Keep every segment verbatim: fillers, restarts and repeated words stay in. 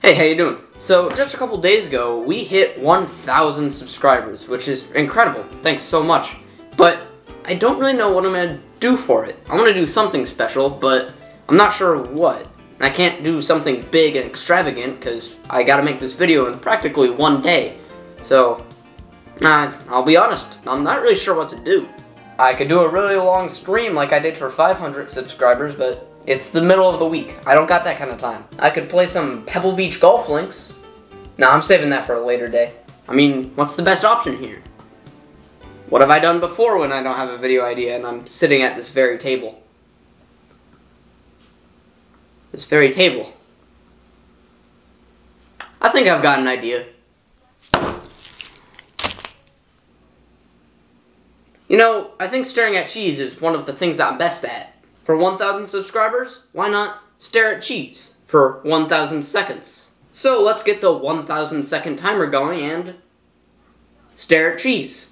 Hey, how you doing? So, just a couple days ago, we hit one thousand subscribers, which is incredible. Thanks so much. But I don't really know what I'm going to do for it. I want to do something special, but I'm not sure what. And I can't do something big and extravagant because I got to make this video in practically one day. So, uh, I'll be honest, I'm not really sure what to do. I could do a really long stream like I did for five hundred subscribers, but it's the middle of the week. I don't got that kind of time. I could play some Pebble Beach golf links. No, I'm saving that for a later day. I mean, what's the best option here? What have I done before when I don't have a video idea and I'm sitting at this very table? This very table. I think I've got an idea. You know, I think staring at cheese is one of the things that I'm best at. For one thousand subscribers, why not stare at cheese for one thousand seconds? So let's get the one thousand second timer going and stare at cheese.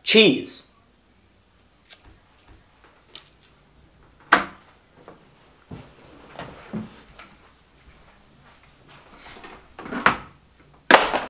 cheese.